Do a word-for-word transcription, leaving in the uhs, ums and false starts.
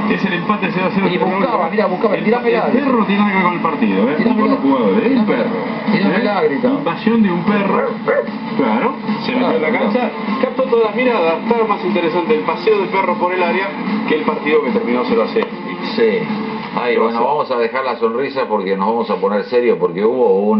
Es el empate cero a cero. Y buscaba, mira, buscaba, el, tirámela. el perro tiene que ver con el partido, ¿eh? No con los jugadores, el perro. Tirámela, ¿eh? grita. Invasión de un perro. Claro, se metió en la cancha, captó todas las miradas. Estaba más interesante el paseo del perro por el área que el partido que terminó cero a cero. Sí. Ay, bueno, vamos a dejar la sonrisa porque nos vamos a poner serios porque hubo un